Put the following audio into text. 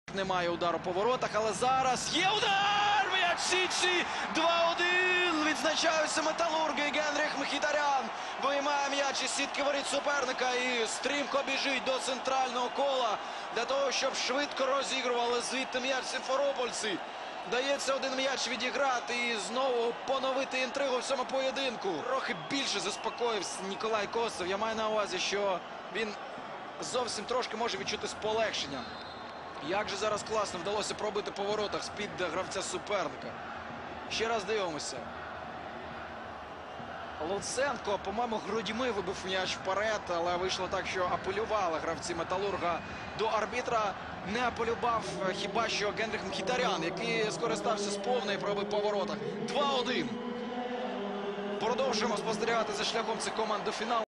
Немає удару по воротах, але зараз є удар! М'яч Січі! 2-1! Відзначаються металурги. Генріх Мхітарян виймає м'яч із сітки воріт суперника і стрімко біжить до центрального кола для того, щоб швидко розігрували звідти м'яч симферопольці. Дається один м'яч відіграти і знову поновити інтригу в цьому поєдинку. Трохи більше заспокоївся Ніколай Косов. Я маю на увазі, що він зовсім трошки може відчути полегшення. Як же зараз класно вдалося пробити по воротах з-під гравця суперника. Ще раз дивимося. Луценко, по-моєму, грудьми вибив м'яч вперед, але вийшло так, що апелювали гравці Металурга до арбітра. Не апелював хіба що Генріх Мхітарян, який скористався з повної пробив по воротах. 2-1. Продовжуємо спостерігати за шляхом цих команд до фіналу.